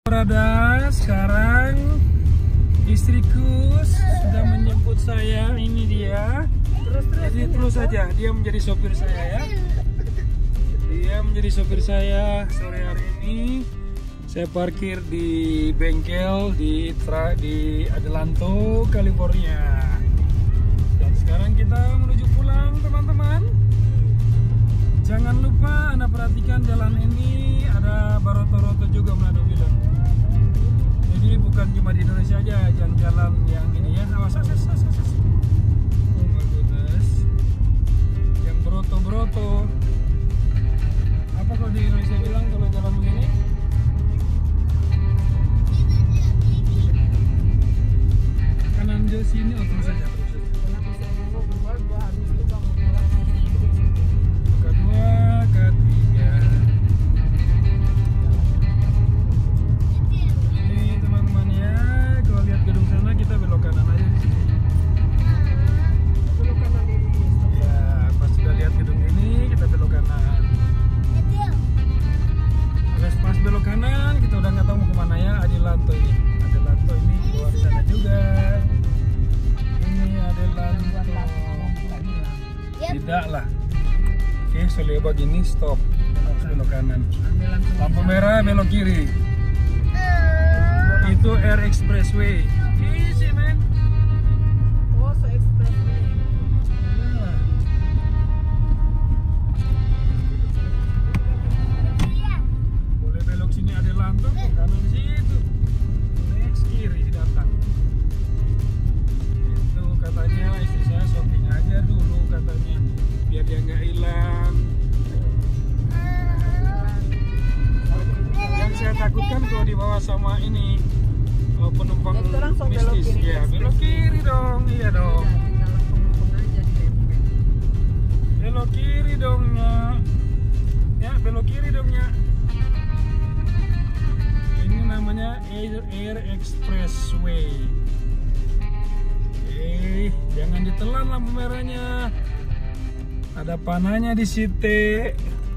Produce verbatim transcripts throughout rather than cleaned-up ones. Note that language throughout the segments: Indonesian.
Berada sekarang istriku sudah menjemput saya. Ini dia. Terus terus. Jadi terus saja dia menjadi sopir saya ya. Dia menjadi sopir saya sore hari ini. Saya parkir di bengkel di tra, di Adelanto, California. Dan sekarang kita menuju pulang, teman-teman. Jangan lupa Anda perhatikan jalan ini ada baroto-roto juga Manado bilang. Jadi bukan cuma di Indonesia aja jalan-jalan yang ini ya. Awas, awas, awas, awas. Oh my goodness. Yang broto-broto. Apa kalau di Indonesia bilang kalau jalan begini? Kanan jauh sini, oh terus saja, terus saja. Kedua, ketiga. Ini teman-teman ya, kalau lihat gedung sana kita belok kanan aja di sini. Belok kanan ini. Ya, pas sudah lihat gedung ini kita belok kanan. Terus pas belok kanan kita udah nggak tahu mau kemana ya. Adelanto ini, Adelanto ini keluar sana juga. Ini Adelanto. Tidak lah. Oke, soalnya begini stop. Harus belok kanan. Lampu merah belok kiri. Itu Air Expressway. Easy man. Oh, so expressway. Nah. Boleh belok sini Adelanto, ke kanan situ. Next kiri datang. Itu katanya istri saya shopping aja dulu katanya, biar dia nggak hilang. Yang saya takutkan kalau dibawa sama ini oh, penumpang mistis. Ya belok kiri dong, iya dong. Belok kiri dongnya. Ya belok kiri dongnya. Ini namanya Air, Air Expressway. Eh, jangan ditelan lampu merahnya. Ada panahnya di situ.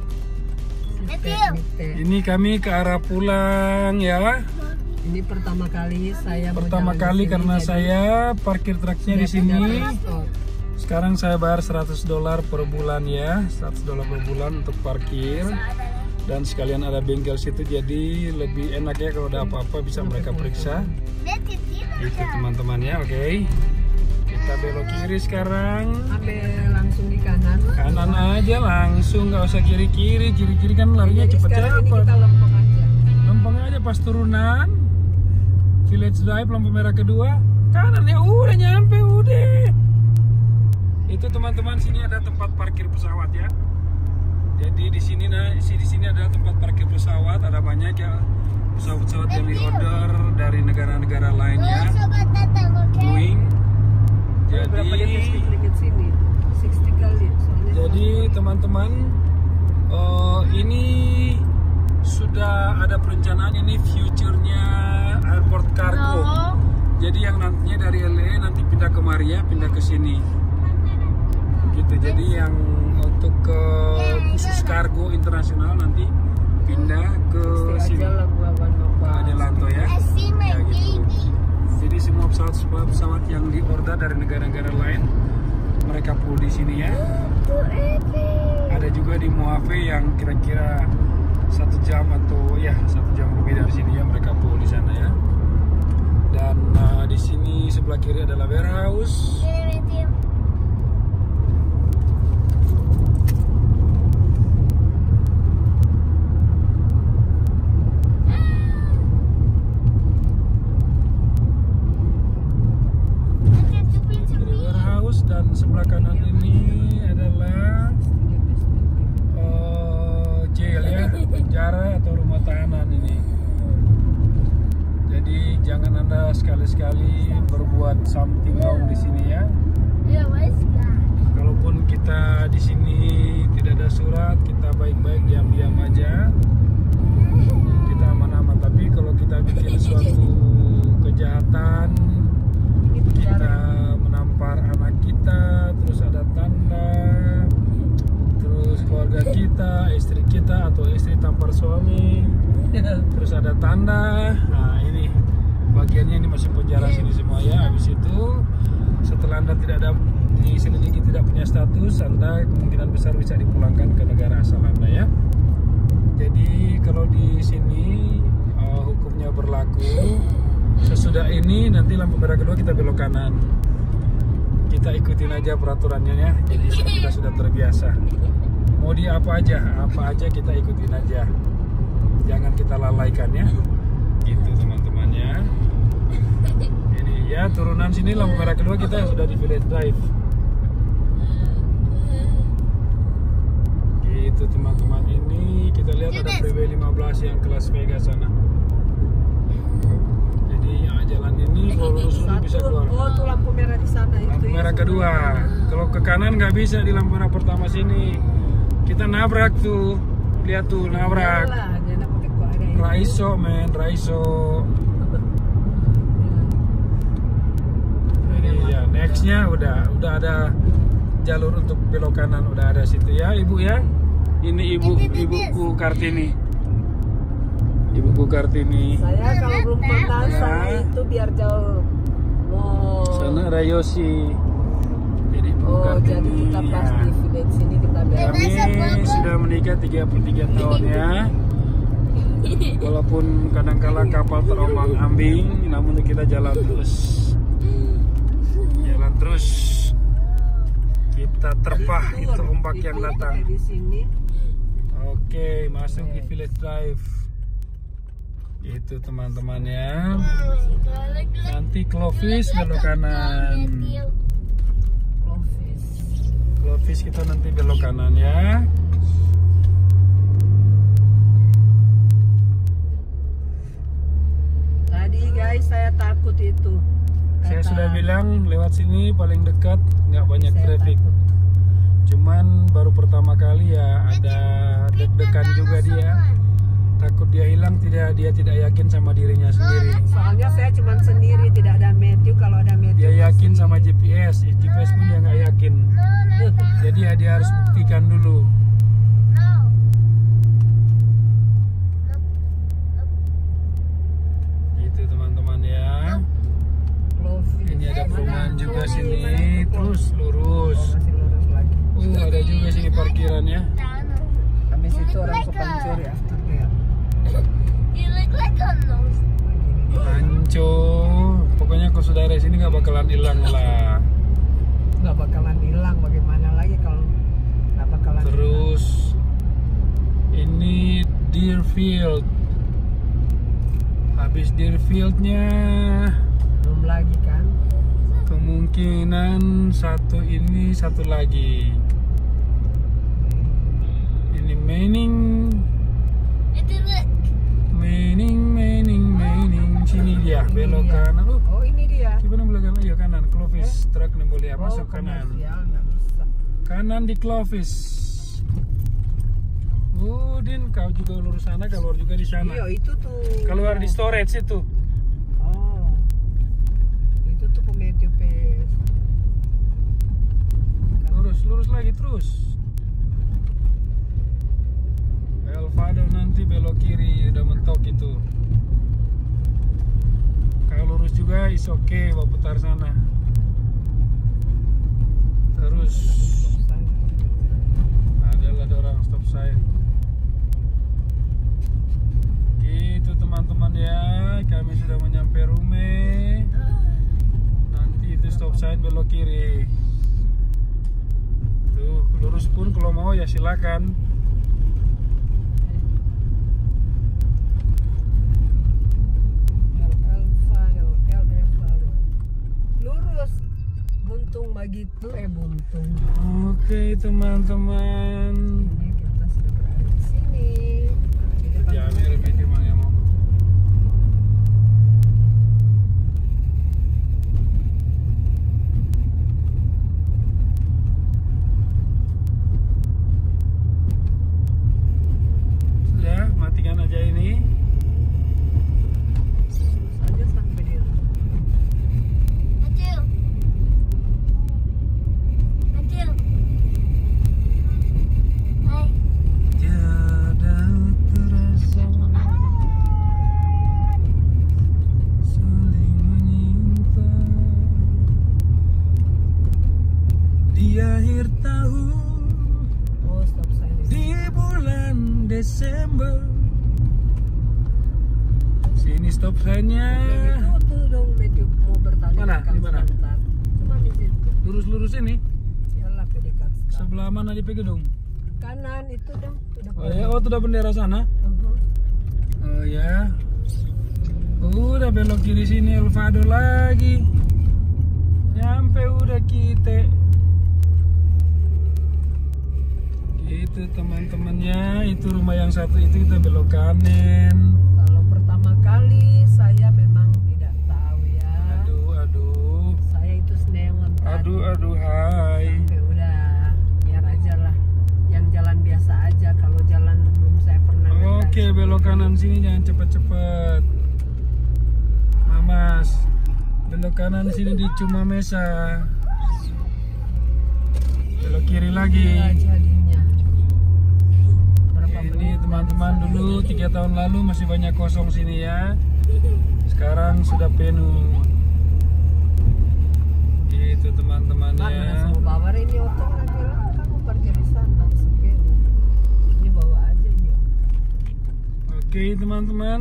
Ini kami ke arah pulang ya. Ini pertama kali saya Pertama kali karena saya parkir truknya di sini. Sekarang saya bayar seratus dolar per bulan ya, seratus dolar per bulan untuk parkir. Dan sekalian ada bengkel situ, jadi lebih enak ya kalau ada apa-apa bisa mereka periksa. Itu teman-teman ya, oke. Okay. Kita belok kiri sekarang. Ambil langsung di kanan. Kanan aja langsung, nggak usah kiri-kiri. Kiri-kiri kan larinya Jadi sekarang ini cepet-cepet. kita lempeng aja. Lempeng aja pas turunan. Village Drive lampu merah kedua. Kanan ya udah nyampe udah. Itu teman-teman, sini ada tempat parkir pesawat ya. Jadi di sini nah, di sini adalah tempat parkir pesawat. Ada banyak ya pesawat-pesawat yang di order dari negara-negara lainnya. Boeing. Berapa dia Jadi sedikit sini? enam puluh kali. Soalnya Jadi teman-teman, uh, ini sudah ada perencanaan, ini future-nya airport cargo. Jadi yang nantinya dari L A nanti pindah ke Maria, pindah ke sini. Gitu. Jadi yang untuk ke khusus kargo internasional nanti pindah ke sini. Ke Adelanto ya. Ya gitu. Jadi semua pesawat-pesawat yang diorder dari negara-negara lain mereka pull di sini ya. Ada juga di Mojave yang kira-kira satu jam atau ya satu jam lebih dari sini ya, mereka pull di sana ya. Dan uh, di sini sebelah kiri adalah warehouse. Dan sebelah kanan ini adalah uh, jail ya, penjara atau rumah tahanan ini. Jadi jangan Anda sekali-sekali berbuat something wrong di sini ya. Kalaupun kita di sini tidak ada surat, kita baik-baik diam-diam aja, kita aman-aman. Tapi kalau kita bikin suatu kejahatan, kita menampar anak kita, terus ada tanda, terus keluarga kita, istri kita atau istri tampar suami, terus ada tanda, Nah ini bagiannya ini masih penjara sini semua ya. Habis itu setelah Anda tidak ada diselidiki tidak punya status, Anda kemungkinan besar bisa dipulangkan ke negara asal Anda ya. Jadi kalau di sini uh, hukumnya berlaku. Sesudah ini nanti lampu merah kedua kita belok kanan. Kita ikutin aja peraturannya ya. Jadi kita sudah terbiasa. Mau di apa aja, apa aja kita ikutin aja. Jangan kita lalaikan ya. Gitu teman-temannya. Ini ya turunan sini lampu merah kedua kita sudah di Village Drive. Gitu teman-teman, ini kita lihat ada freeway lima belas yang ke Las Vegas sana. Jadi ya, jalan ini kalau lurus dulu bisa keluar. Oh tuh lampu merah di sana itu. Lampu merah kedua. Kalau ke kanan nggak bisa di lampu merah pertama sini. Kita nabrak tuh. Lihat tuh nabrak. Raiso men, Raiso. Jadi ya nextnya udah udah ada jalur untuk belok kanan, udah ada situ ya ibu ya. Ini ibu ibuku Kartini. Ibuku Kartini. Saya kalau belum pernah Ya. sana itu biar jauh. Oh. Sana ada Yosi. Jadi ibu Oh, Kartini. jadi kita pas ya. di village sini kita biar. Kami sudah menikah tiga puluh tiga tahun ya. Walaupun kadang-kala kapal terombang ambing, namun kita jalan terus. Jalan terus. Kita terpah itu ombak yang datang. Di sini. Oke, masuk di Village Drive. Itu teman-temannya. Nanti Clovis belok kanan. Office. Clovis kita nanti belok kanan ya. Tadi guys saya takut itu. Saya Kata- sudah bilang lewat sini paling dekat, nggak banyak Saya traffic. takut. Cuman baru pertama kali ya ada deg-degan juga dia. Takut dia hilang, tidak dia tidak yakin sama dirinya sendiri. Soalnya saya cuma sendiri, tidak ada Matthew. Kalau ada Matthew Dia yakin pasti- sama G P S, G P S pun dia nggak yakin. Jadi ya dia harus buktikan dulu. Gitu teman-teman ya. Clovis. Ini ada perumahan Mana? juga Mana sini, itu? terus lurus. Oh, masih lurus lagi. Uh ada juga sini parkirannya. Habis itu orang suka mencuri aftercare. Anco, pokoknya kalau sudah dari sini nggak bakalan hilang lah. Nggak bakalan hilang, bagaimana lagi kalau nggak bakalan Terus ini Deerfield. Habis Deerfieldnya hilang. Belum lagi kan. kemungkinan satu ini satu lagi. Ini Manning, Manning, Manning, Manning. Sini dia belok kanan. Oh, Oh ini dia. gimana belok kanan? Iya kanan. Clovis truk nih boleh Oh, masuk kanan. komersial, nggak bisa. Kanan di Clovis. Udin, kau juga lurus sana, keluar juga di sana. Iya itu tuh. Keluar di storage itu. Oh. Itu tuh Matthew Pace. Lurus, lurus lagi terus. Elvado nanti belok kiri, udah mentok itu. Kalau lurus juga is oke, okay, bawa putar sana. Terus adalah ada orang stop sign. Gitu teman-teman ya, kami sudah menyampe rumah. Nanti itu stop sign belok kiri. Tuh, lurus pun kalau mau ya silakan. El Elvado, El Elvado. Lurus. Buntung begitu, eh buntung. Oke teman-teman. Ini kita sudah berada di sini. Di depan Ya, ini remedi Mang ya mau. Sudah, matikan aja ini. saja sampai di Tiada terasa Desember. Sini stop sign-nya. Itu tuh dong Matthew mau bertanya. Mana? Di mana? Cuma di situ. Lurus-lurus ini. Yalah P D K. Sebelah mana di Gedung? Kanan itu dong. Udah Oh ya, oh itu udah bendera sana. Uh-huh. Oh ya. Udah belok kiri sini Elvado lagi. Nyampe udah kita. Itu teman-temannya, itu rumah yang satu itu kita belok kanan. Kalau pertama kali saya memang tidak tahu ya. Aduh, aduh. Saya itu senewon. Aduh, aduh, hai. Sampai udah biar aja lah. Yang jalan biasa aja. Kalau jalan belum saya pernah. Oke, belok kanan sini jangan cepet-cepet. Mas, belok kanan sini di Cuma Mesa. Belok kiri lagi. Ini teman-teman dulu tiga tahun lalu masih banyak kosong sini ya. Sekarang sudah penuh. Itu teman-temannya. Mau bawa ini otot lagi lah. Kamu parkir di sana. Ini bawa aja ya. Oke teman-teman.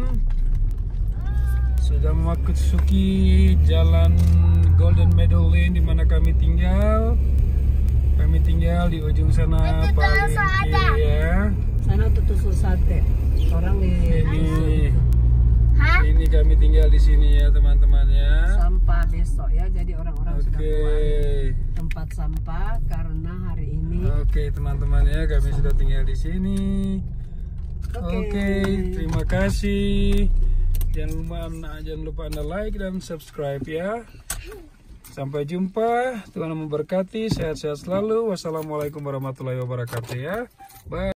Sudah memasuki jalan Golden Meadow Lane di mana kami tinggal. Kami tinggal di ujung sana paling kiri ya. Sana tuh tusuk sate. Orang di ini. Ini kami tinggal di sini ya teman-teman ya. Sampah besok ya. Jadi orang-orang Oke. sudah keluar tempat sampah karena hari ini. Oke teman-teman ya, kami sudah tinggal di sini. Oke. Oke, terima kasih. Jangan lupa, jangan lupa anda like dan subscribe ya. Sampai jumpa. Tuhan memberkati. Sehat-sehat selalu. Wassalamualaikum warahmatullahi wabarakatuh ya. Bye.